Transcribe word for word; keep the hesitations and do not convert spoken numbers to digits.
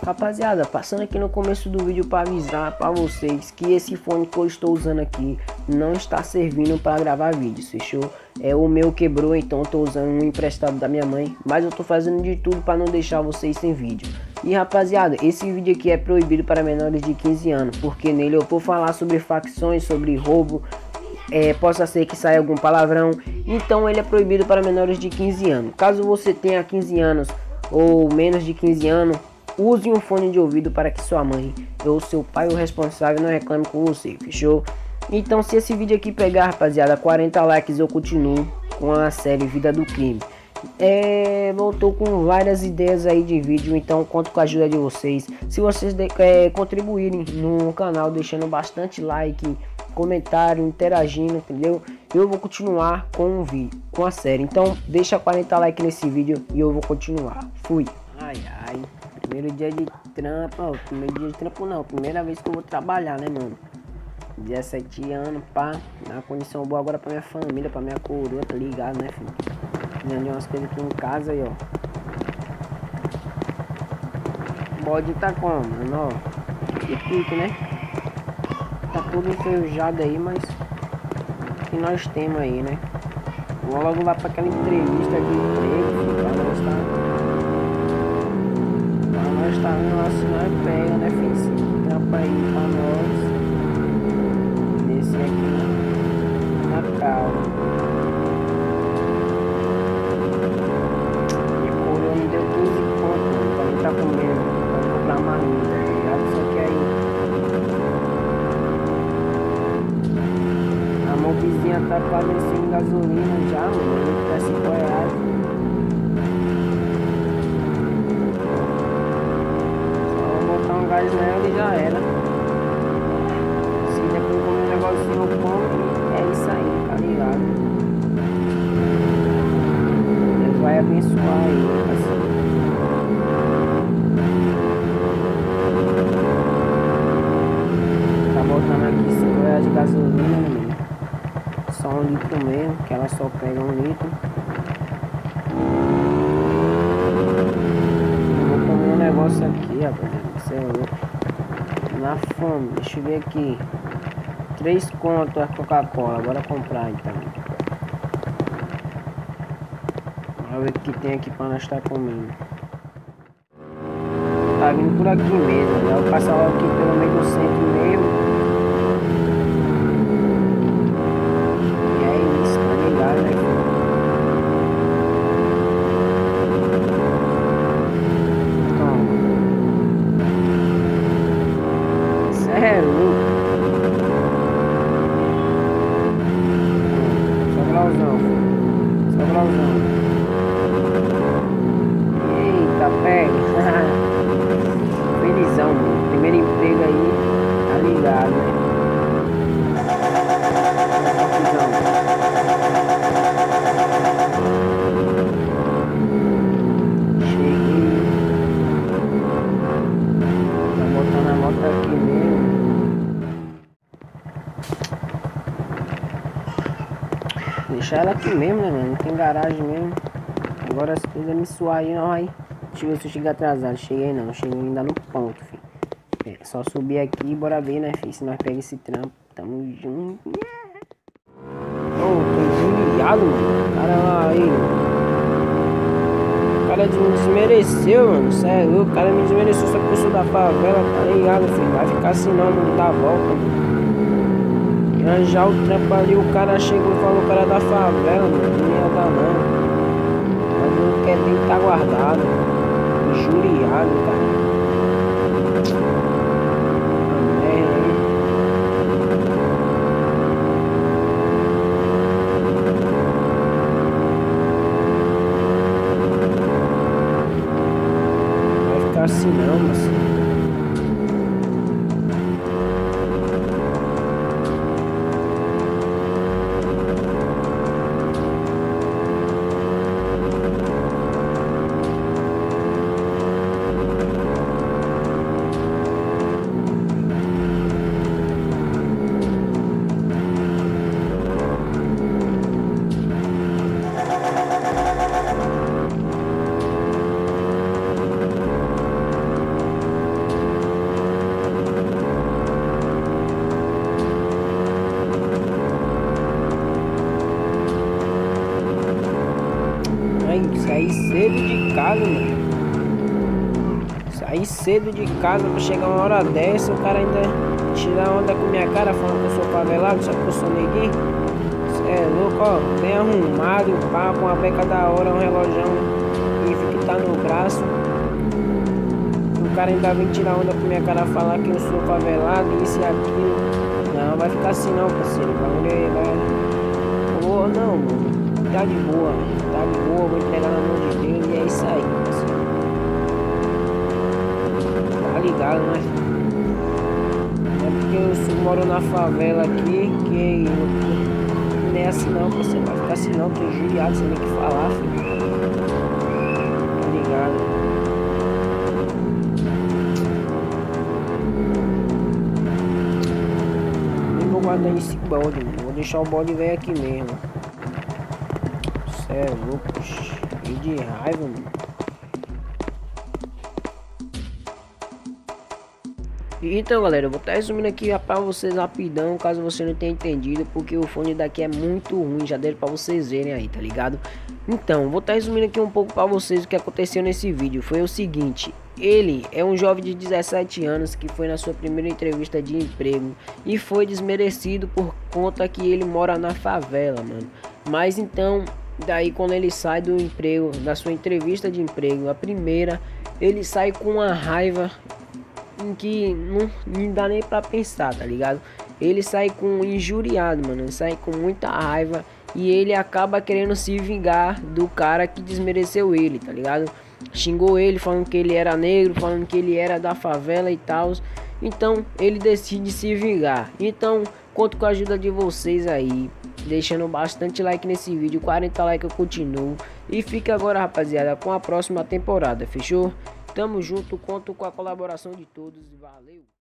Rapaziada, passando aqui no começo do vídeo para avisar para vocês que esse fone que eu estou usando aqui não está servindo para gravar vídeos, fechou? É, o meu quebrou, então eu tô usando um emprestado da minha mãe, mas eu tô fazendo de tudo para não deixar vocês sem vídeo. E rapaziada, esse vídeo aqui é proibido para menores de quinze anos, porque nele eu vou falar sobre facções, sobre roubo, é, possa ser que saia algum palavrão, então ele é proibido para menores de quinze anos. Caso você tenha quinze anos ou menos de quinze anos, use um fone de ouvido para que sua mãe ou seu pai ou responsável não reclame com você, fechou? Então, se esse vídeo aqui pegar, rapaziada, quarenta likes, eu continuo com a série Vida do Crime. É, voltou com várias ideias aí de vídeo, então conto com a ajuda de vocês. Se vocês de, é, contribuírem no canal, deixando bastante like, comentário, interagindo, entendeu? Eu vou continuar com o vídeo, com a série. Então, deixa quarenta likes nesse vídeo e eu vou continuar. Fui. Ai, ai. Primeiro dia de trampo, ó, primeiro dia de trampo não, primeira vez que eu vou trabalhar, né, mano? dezessete anos, pá, na condição boa agora pra minha família, pra minha coroa, tá ligado, né, filho? Ganhei umas coisas aqui em casa aí, ó. O bode tá como, mano, ó. Que pique, né? Tá tudo enferrujado aí, mas o que nós temos aí, né? Vou logo lá pra aquela entrevista de emprego, filho, pra nós tá... Nós tá vendo lá se nós pega, né, filho? Esse trampo aí pra nós. Descer aqui na, na calma. E por eu me deu quinze pontos, mano, pra mim tá comendo, pra comprar marmita, tá ligado? Só que aí a mobizinha tá padecendo gasolina já, mano. Ele tá cinco reais. Mas nela e já era. Se depois comer um negocinho eu como, é isso aí, tá ligado? Deus vai abençoar aí, assim. Tá botando aqui cinco reais de gasolina, menino. Só um litro mesmo, que ela só pega um litro. Eu vou comer um negócio aqui, rapaziada. Você é louco. Na fome, deixa eu ver aqui. Três contos a Coca-Cola. Bora comprar então. Vamos ver o que tem aqui pra nós estar comendo. Tá vindo por aqui mesmo, né? Eu vou passar logo aqui pelo meio do centro mesmo. E é isso, tá ligado, né? É louco. Sobrauzão. Sobrauzão. Eita, pega. Felizão, mano. Primeiro emprego aí. Tá ligado, né? Cheguei. Tá botando a moto aqui mesmo. Deixar ela aqui mesmo, né, mano? Não tem garagem mesmo. Agora se quiser me suar aí, não vai. Deixa eu ver se eu cheguei atrasado. Cheguei não, cheguei ainda no ponto, filho. É só subir aqui e bora ver, né, filho? Se nós pega esse trampo. Tamo junto. Ô, tô desviado, mano. O cara aí. O cara me desmereceu, mano. Cê é louco. O cara me desmereceu só porque eu sou da favela, tá ligado, filho? Vai ficar assim não, não dá volta, mano. Já o trampo ali, o cara chegou e falou que era da favela, mano. Não ia dar não. Mas não quer, tem que estar guardado. Injuriado, cara. A merda aí. Não vai ficar assim não, mas... Aí cedo de casa pra chegar uma hora dessa, o cara ainda tira onda com minha cara falando que eu sou favelado, sabe que eu sou neguinho? Cê é louco, ó, bem arrumado, pá, com uma beca da hora, um relógio e que tá no braço. O cara ainda vem tirar onda com minha cara falar que eu sou favelado, isso e aquilo. Não, vai ficar assim não, parceiro. Vai, vai. Boa não, mano. Tá de boa, tá de boa, vou entregar na mão de Deus e é isso aí, parceiro. Tá ligado, né? É porque eu sou, moro na favela aqui, que não é assim não, parceiro. Vai ficar assim não, tô injuriado, sem nem o que falar, filho. Tá ligado? Vou guardar esse bode, mano. Vou deixar o bode velho aqui mesmo. Cê é louco, cheio de raiva, mano. Então, galera, eu vou estar resumindo aqui pra vocês rapidão, caso você não tenha entendido, porque o fone daqui é muito ruim, já deu pra vocês verem aí, tá ligado? Então, vou estar resumindo aqui um pouco pra vocês o que aconteceu nesse vídeo. Foi o seguinte: ele é um jovem de dezessete anos que foi na sua primeira entrevista de emprego e foi desmerecido por conta que ele mora na favela, mano. Mas então, daí quando ele sai do emprego, da sua entrevista de emprego, a primeira, ele sai com uma raiva em que não, não dá nem pra pensar, tá ligado? Ele sai com injuriado, mano. Ele sai com muita raiva e ele acaba querendo se vingar do cara que desmereceu ele, tá ligado? Xingou ele falando que ele era negro, falando que ele era da favela e tal. Então ele decide se vingar. Então conto com a ajuda de vocês aí, deixando bastante like nesse vídeo, quarenta likes eu continuo. E fica agora, rapaziada, com a próxima temporada, fechou? Tamo junto, conto com a colaboração de todos e valeu!